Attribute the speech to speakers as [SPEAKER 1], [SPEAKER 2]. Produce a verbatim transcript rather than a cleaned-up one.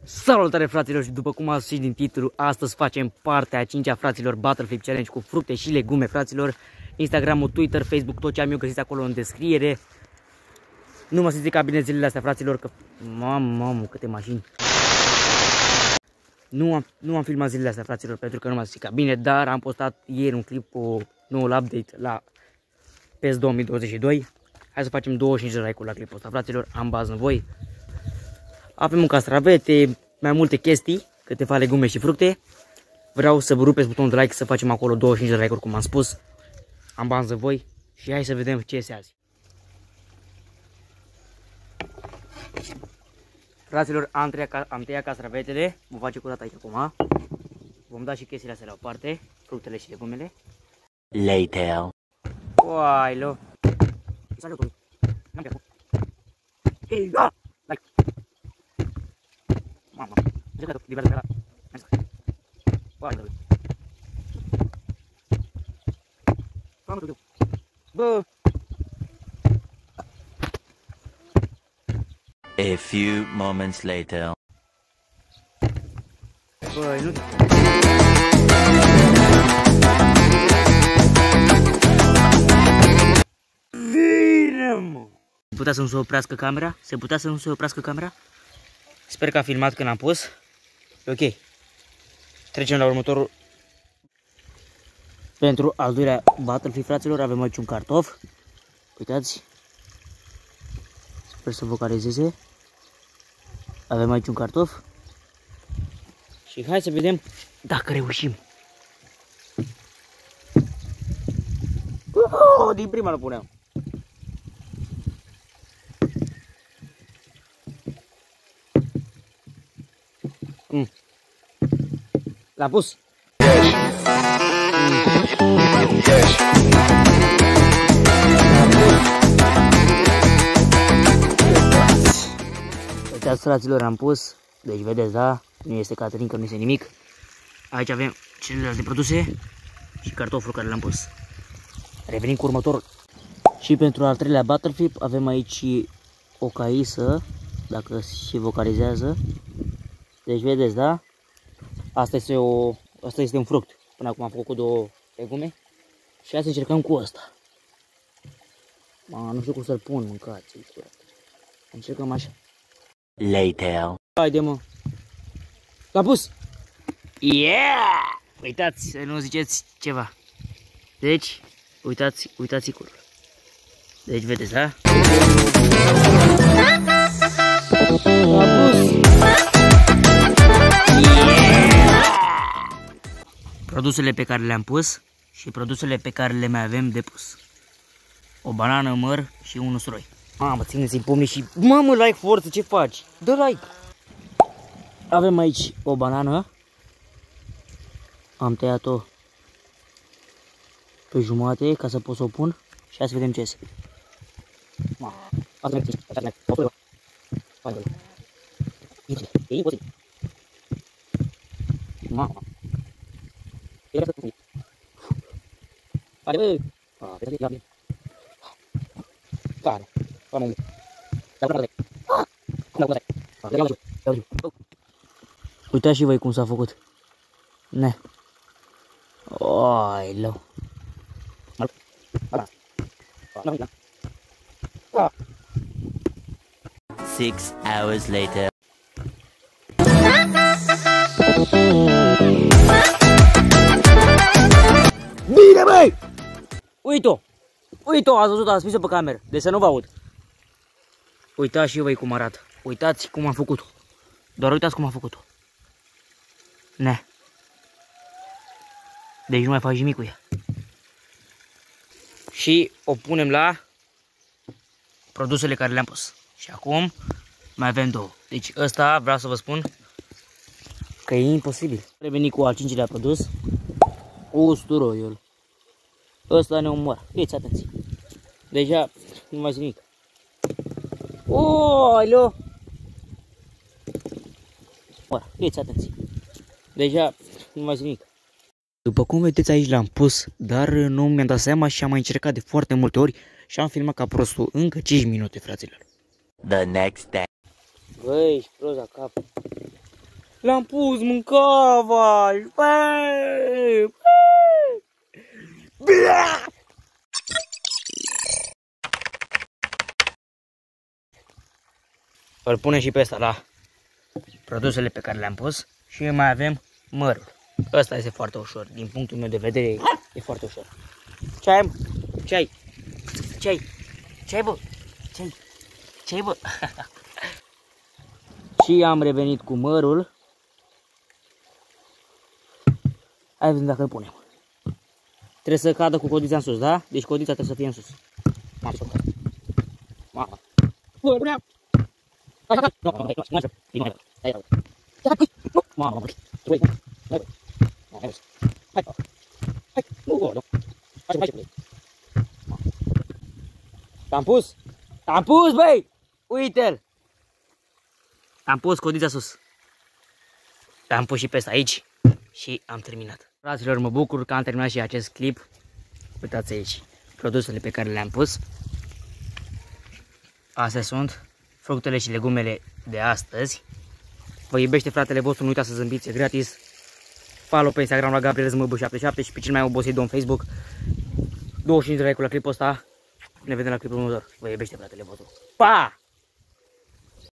[SPEAKER 1] Salutare fraților și după cum ați citit din titlu, astăzi facem partea a cincea fraților Battlefield Challenge cu fructe și legume fraților. Instagramul, Twitter, Facebook, tot ce am eu găsit acolo în descriere. Nu mă simțiți ca bine zilele astea fraților, că mamă, mamă, câte mașini. Nu am, nu am filmat zilele astea fraților pentru că nu mă simțit ca bine, dar am postat ieri un clip cu noul update la P E S două mii douăzeci și doi. Hai să facem douăzeci și cinci de like-uri la clipul ăsta fraților, am bază în voi. Avem un castravete, mai multe chestii, câteva legume și fructe. Vreau să vă rupeți butonul de like, să facem acolo douăzeci și cinci de like-uri, cum am spus. Am bani de voi și hai să vedem ce iese azi. Fraților, am tăiat, am tăiat castravetele, vom face curat aici acum. Vom da și chestiile astea la o parte, fructele și legumele.
[SPEAKER 2] Later.
[SPEAKER 1] Uailo. Ei, da! Like. Mamă, zic că liberă de la... Bă!
[SPEAKER 2] A few moments later.
[SPEAKER 1] Băi, nu... Vine, mă! Se putea să nu se oprească camera? Se putea să nu se oprească camera? Sper că a filmat când am pus. Ok. Trecem la următorul. Pentru al doilea Battlefield, fraților, avem aici un cartof. Uitați. Sper să focalizeze. Avem aici un cartof. Și hai să vedem dacă reușim. Oh, din prima îl puneam. Mm. L-am pus. Uitați fraților, am pus. Deci vedeți, da? Nu este Caterinca, că nu este nimic. Aici avem celelalte produse și cartoful care l-am pus. Revenim cu următorul. Și pentru al treilea Battlefield avem aici o caisă, dacă se vocalizează. Deci vedeți, da? Asta este, o, asta este un fruct. Până acum am făcut cu două legume. Și hai să încercăm cu asta. Ma, nu știu cum să-l pun, mâncați. Încercăm așa.
[SPEAKER 2] Later.
[SPEAKER 1] Haide, mă. L-am pus. Yeah! Uitați, să nu ziceți ceva. Deci, uitați, uitați curul. Deci vedeți, da? L-am pus. Produsele pe care le-am pus și produsele pe care le mai avem de pus. O banană, măr și un usturoi. Mamă, țineți-mi pumnii și... Mamă, like forță, ce faci? Dă like! Avem aici o banană. Am tăiat-o pe jumate ca să pot să o pun. Și hai să vedem ce iese. Mamă, asta merge, asta merge, asta merge. E imposibil. Mamă. Haide, bă! Ah, vezi, ia bine. Care? Vamos. Uitați și voi cum s-a făcut. Ne. Oilo.
[SPEAKER 2] Six hours later.
[SPEAKER 1] Bine, băi! Uite-o! Uite-o, ați văzut, ați spus-o pe cameră, deci să nu vă aud. Uitați și voi cum arată. Uitați cum am făcut-o. Doar uitați cum am făcut-o. Ne. Deci nu mai faci nimic cu ea. Și o punem la produsele care le-am pus. Și acum mai avem două. Deci ăsta vreau să vă spun că e imposibil. Reveni cu al cincilea produs. Usturoiul. Ăsta ne omoară. Fiți atenți. Deja nu mai zic nimic. Oh, alo. Fiți atenți. Deja nu mai zic nimic. După cum vedeți aici l-am pus, dar nu mi-am dat seama și am mai încercat de foarte multe ori și am filmat ca prostul încă cinci minute, fraților.
[SPEAKER 2] The next day.
[SPEAKER 1] Băi, ești prost la cap. L-am pus, mâncava! Îl punem și pe ăsta la produsele pe care le-am pus și mai avem mărul. Ăsta este foarte ușor, din punctul meu de vedere e foarte ușor. Ce ai, mă? Ce ai? Ce ai? Ce ai, bă? Ce ai? Ce ai, bă? Și am revenit cu mărul. Hai vedem dacă îl punem. Trebuie să cadă cu codița în sus, da? Deci codița trebuie să fie în sus. Mamă, să cadă. Mamă. Mamă. T-am pus? T-am pus, băi! Uite-l! Am pus codița sus. Am pus și pe ăsta aici și am terminat. Fraților, mă bucur că am terminat și acest clip. Uitați aici produsele pe care le-am pus. Astea sunt fructele și legumele de astăzi. Vă iubește fratele vostru, nu uitați să zâmbiți, e gratis. Follow pe Instagram la Gabriel Z M B șaptezeci și șapte și pe cel mai obosit domn Facebook. douăzeci și cinci de like-uri la clipul ăsta. Ne vedem la clipul următor. Vă iubește fratele vostru. Pa!